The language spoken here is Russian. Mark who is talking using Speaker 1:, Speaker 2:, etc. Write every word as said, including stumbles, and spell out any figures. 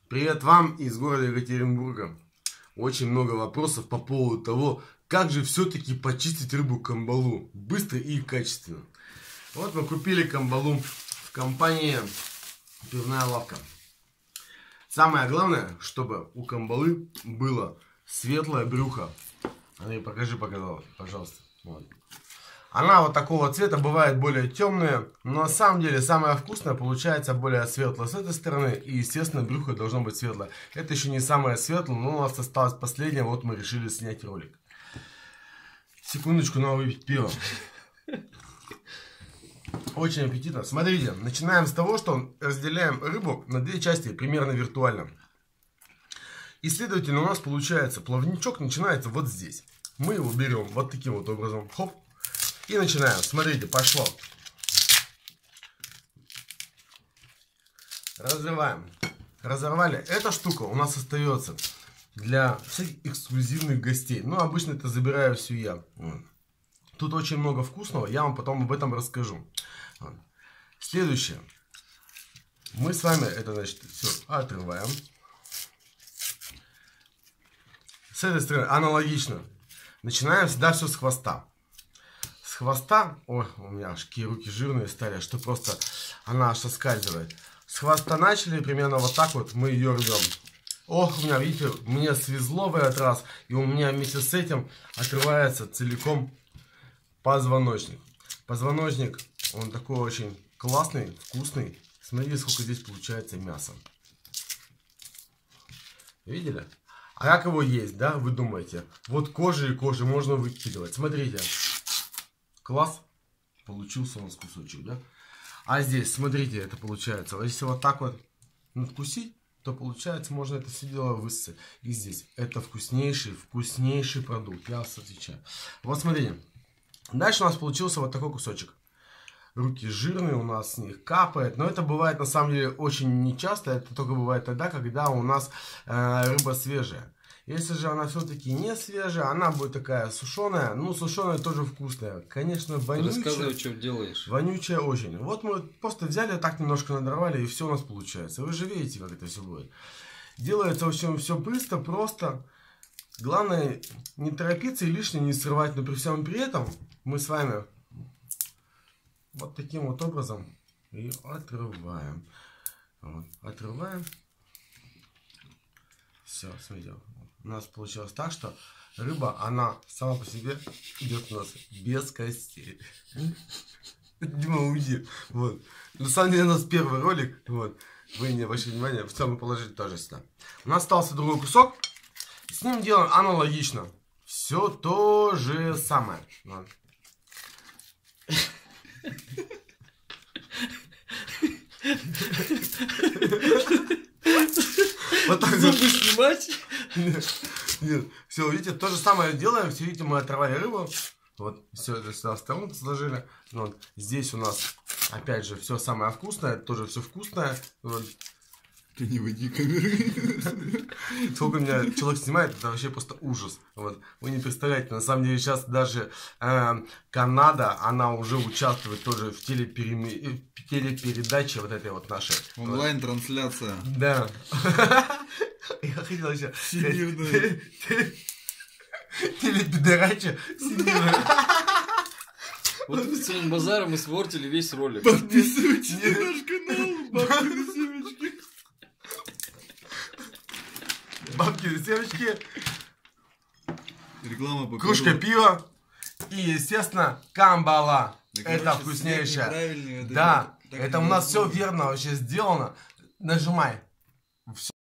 Speaker 1: Привет вам из города Екатеринбурга. Очень много вопросов по поводу того, как же все-таки почистить рыбу камбалу быстро и качественно. Вот мы купили камбалу в компании Пивная лавка. Самое главное, чтобы у камбалы было светлое брюхо. Андрей, покажи, пожалуйста. Вот. Она вот такого цвета, бывает более темная, но на самом деле самое вкусное получается более светлое с этой стороны, и естественно брюхо должно быть светлое. Это еще не самое светлое, но у нас осталось последнее, вот мы решили снять ролик. Секундочку, надо выпить пиво. Очень аппетитно. Смотрите, начинаем с того, что разделяем рыбу на две части, примерно виртуально. И следовательно у нас получается плавничок начинается вот здесь. Мы его берем вот таким вот образом. Хоп. И начинаем. Смотрите, пошло. Разрываем. Разорвали. Эта штука у нас остается для всяких эксклюзивных гостей. Но обычно это забираю все я. Тут очень много вкусного. Я вам потом об этом расскажу. Следующее. Мы с вами это, значит, все отрываем. С этой стороны аналогично. Начинаем всегда все с хвоста. С хвоста, ой, у меня аж какие руки жирные стали, что просто она аж соскальзывает. С хвоста начали, примерно вот так вот мы ее рвем. Ох, у меня, видите, мне свезло в этот раз, и у меня вместе с этим отрывается целиком позвоночник. Позвоночник, он такой очень классный, вкусный. Смотрите, сколько здесь получается мяса. Видели? А как его есть, да, вы думаете? Вот кожи и кожи можно выкидывать. Смотрите. Класс. Получился у нас кусочек, да? А здесь, смотрите, это получается. Если вот так вот надкусить, то получается, можно это все дело высосать. И здесь. Это вкуснейший, вкуснейший продукт. Я вас отвечаю. Вот смотрите. Дальше у нас получился вот такой кусочек. Руки жирные, у нас с них капает. Но это бывает на самом деле очень нечасто. Это только бывает тогда, когда у нас э, рыба свежая. Если же она все-таки не свежая, она будет такая сушеная. Ну, сушеная тоже вкусная. Конечно, вонючая.
Speaker 2: Рассказывай, что делаешь.
Speaker 1: Вонючая очень. Вот мы просто взяли, так немножко надорвали, и все у нас получается. Вы же видите, как это все будет. Делается, в общем, все быстро, просто. Главное, не торопиться и лишнее не срывать. Но при всем при этом мы с вами вот таким вот образом и отрываем. Вот, отрываем. Все, смотрите. У нас получилось так, что рыба, она сама по себе идет у нас без костей. Дима, уйди. Вот. На самом деле у нас первый ролик. Вот. Вы не обращайте внимания, в целом положить тоже сюда. У нас остался другой кусок. С ним делаем аналогично. Все то же самое. Вот. Вот так
Speaker 2: зубы снимать?
Speaker 1: Нет, нет. Все, видите, то же самое делаем. Все, видите, мы отрывали рыбу. Вот, все это сюда в сторону сложили. Вот. Здесь у нас, опять же, все самое вкусное. Тоже все вкусное. Вот.
Speaker 2: Ты не выйди камеры.
Speaker 1: Сколько меня человек снимает, это вообще просто ужас. Вот. Вы не представляете, на самом деле сейчас даже э, Канада, она уже участвует тоже в телепереме... телепередаче вот этой вот нашей.
Speaker 2: Онлайн-трансляция.
Speaker 1: Да. Я хотел еще... Телепедерача всемирная.
Speaker 2: Вот с этим базаром мы спортили весь ролик.
Speaker 1: Подписывайтесь на наш канал, Бабкины семечки. Бабкины семечки.
Speaker 2: Реклама по
Speaker 1: Кружка пива. И, естественно, камбала. Да, это короче, вкуснейшее. Да, это у нас все верно вообще сделано. Нажимай. Все.